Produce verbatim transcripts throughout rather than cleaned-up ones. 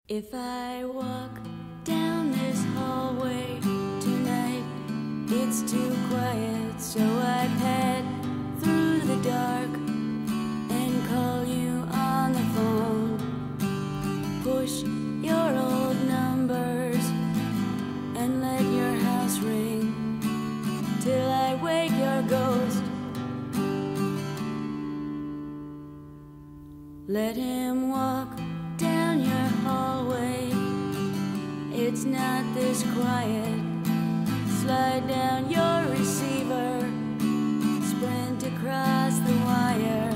If I walk down this hallway tonight, it's too quiet, so I pad through the dark and call you on the phone. Push your old numbers and let your house ring till I wake your ghost. Let him walk down your hallway, it's not this quiet. Slide down your receiver, sprint across the wire.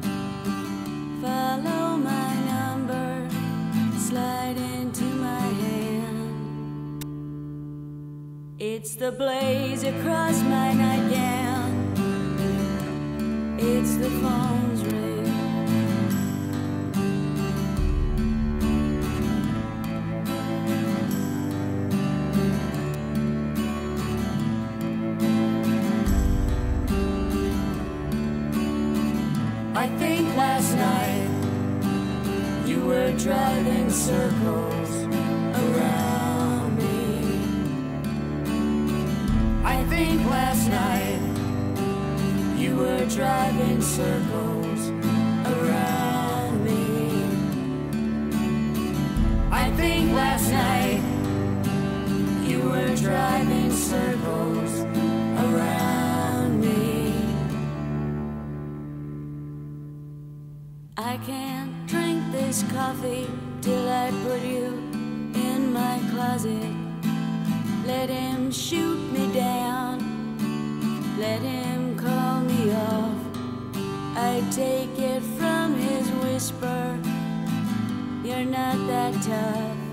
Follow my number, slide into my hand. It's the blaze across my nightgown, it's the phone's ring. I think last night you were driving circles around me. I think last night you were driving circles around me. I think last night you were driving circles around me. I can't drink this coffee till I put you in my closet. Let him shoot me down, let him call me off. I take it from his whisper, you're not that tough.